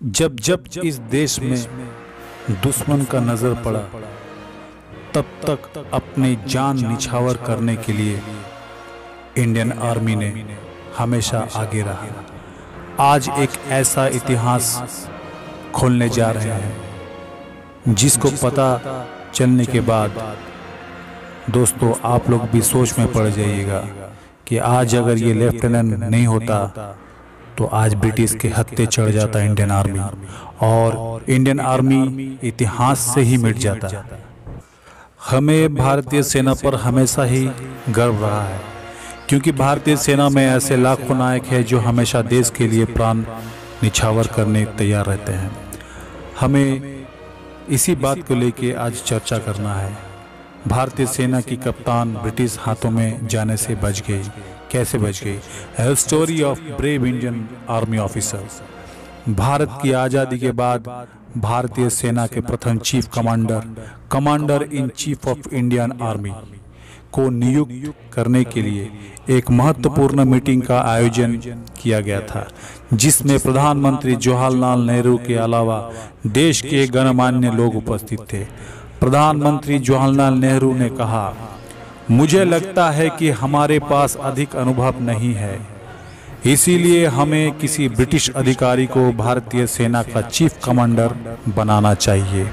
जब जब इस देश में दुश्मन का नजर पड़ा तब तक अपनी जान निछावर करने के लिए इंडियन आर्मी ने हमेशा आगे रहा। आज एक ऐसा इतिहास खोलने जा रहे हैं जिसको पता चलने के बाद दोस्तों आप लोग भी सोच में पड़ जाइएगा कि आज अगर ये लेफ्टिनेंट नहीं होता तो आज ब्रिटिश के हत्थे चढ़ जाता इंडियन आर्मी और इंडियन आर्मी इतिहास से ही मिट जाता। हमें भारतीय सेना पर हमेशा ही गर्व रहा है क्योंकि भारतीय सेना में ऐसे लाखों नायक हैं जो हमेशा देश के लिए प्राण निछावर करने तैयार रहते हैं। हमें इसी बात को लेके आज चर्चा करना है। भारतीय सेना की कप्तान ब्रिटिश हाथों में जाने से बच गई, कैसे बच गई? है story of brave Indian army officer. Bharat की आज़ादी के बाद भारतीय सेना के प्रथम chief commander in chief of Indian army को नियुक्त करने के लिए एक महत्वपूर्ण मीटिंग का आयोजन किया गया था जिसमें प्रधानमंत्री जवाहरलाल नेहरू के अलावा देश के गणमान्य लोग उपस्थित थे। प्रधानमंत्री जवाहरलाल नेहरू ने कहा, मुझे लगता है कि हमारे पास अधिक अनुभव नहीं है, इसीलिए हमें किसी ब्रिटिश अधिकारी को भारतीय सेना का चीफ कमांडर बनाना चाहिए।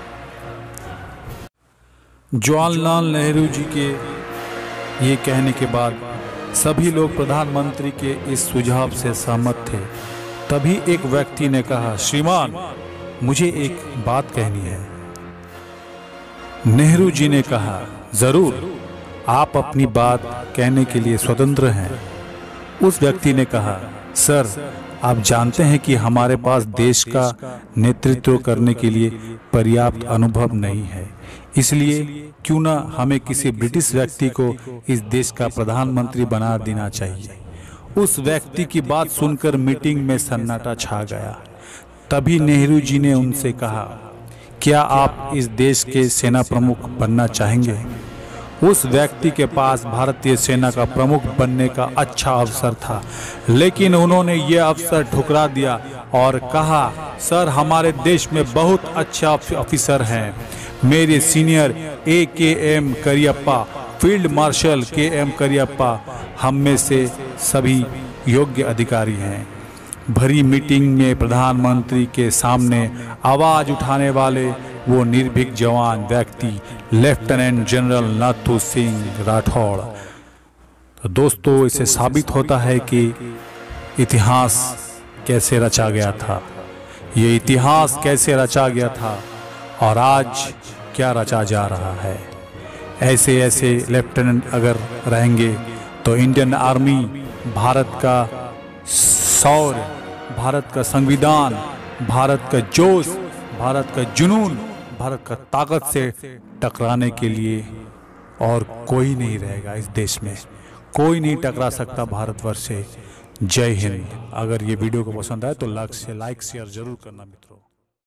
जवाहरलाल नेहरू जी के ये कहने के बाद सभी लोग प्रधानमंत्री के इस सुझाव से सहमत थे। तभी एक व्यक्ति ने कहा, श्रीमान मुझे एक बात कहनी है। नेहरू जी ने कहा, जरूर, आप अपनी बात कहने के लिए स्वतंत्र हैं। उस व्यक्ति ने कहा, सर आप जानते हैं कि हमारे पास देश का नेतृत्व करने के लिए पर्याप्त अनुभव नहीं है, इसलिए क्यों ना हमें किसी ब्रिटिश व्यक्ति को इस देश का प्रधानमंत्री बना देना चाहिए। उस व्यक्ति की बात सुनकर मीटिंग में सन्नाटा छा गया। तभी नेहरू जी ने उनसे कहा, क्या आप इस देश के सेना प्रमुख बनना चाहेंगे? उस व्यक्ति के पास भारतीय सेना का प्रमुख बनने का अच्छा अवसर था, लेकिन उन्होंने ये अवसर ठुकरा दिया और कहा, सर हमारे देश में बहुत अच्छा ऑफिसर हैं। मेरे senior AKM Cariappa, field marshal KM Cariappa हम में से सभी योग्य अधिकारी हैं। भरी मीटिंग में प्रधानमंत्री के सामने आवाज उठाने वाले वो निर्भीक जवान व्यक्ति लेफ्टिनेंट जनरल नाथू सिंह राठौड़। तो दोस्तों इससे साबित होता है कि इतिहास कैसे रचा गया था, ये इतिहास कैसे रचा गया था और आज क्या रचा जा रहा है। ऐसे ऐसे लेफ्टिनेंट अगर रहेंगे तो इंडियन आर्मी भारत का शौर्य, भारत का संविधान, भारत का जोश, भारत का जुनून, भारत का ताकत से टकराने के लिए और कोई नहीं रहेगा। इस देश में कोई नहीं टकरा सकता भारतवर्ष से। जय हिंद। अगर ये वीडियो को पसंद आए तो लाइक शेयर जरूर करना मित्रों।